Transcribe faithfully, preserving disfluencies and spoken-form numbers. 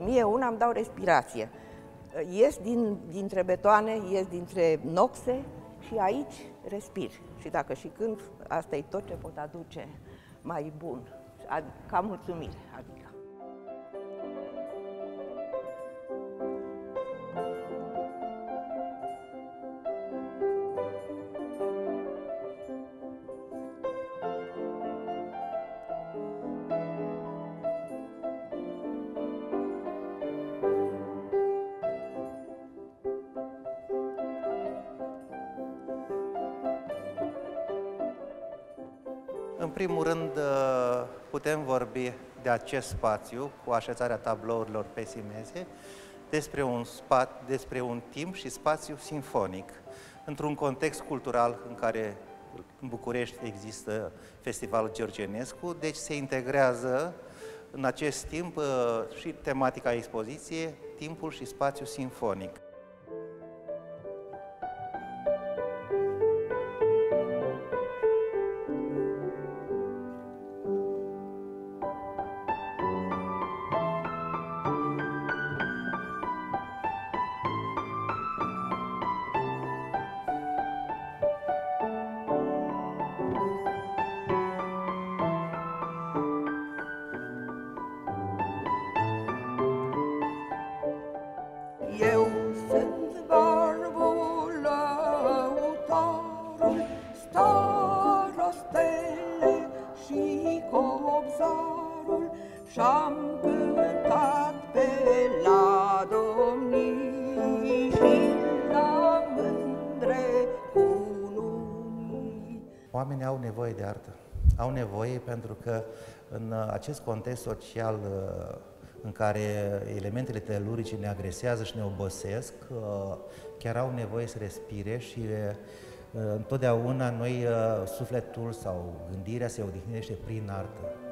Mie una îmi dau respirație. Ies din, dintre betoane, ies dintre noxe și aici respir. Și dacă și când, asta e tot ce pot aduce mai bun, ca mulțumire. Adică. În primul rând, putem vorbi de acest spațiu, cu așezarea tablourilor pe simeze, despre un, spa, despre un timp și spațiu simfonic, într-un context cultural în care în București există Festivalul Georgenescu, deci se integrează în acest timp și tematica expoziției, timpul și spațiul simfonic. Eu sunt barbul lăutarul, starostele și cobzarul, și-am cântat pe la domnii și la mândre cununii. Oamenii au nevoie de artă. Au nevoie pentru că în acest context social în care elementele telurice ne agresează și ne obosesc, chiar au nevoie să respire și întotdeauna noi, sufletul sau gândirea se odihnește prin artă.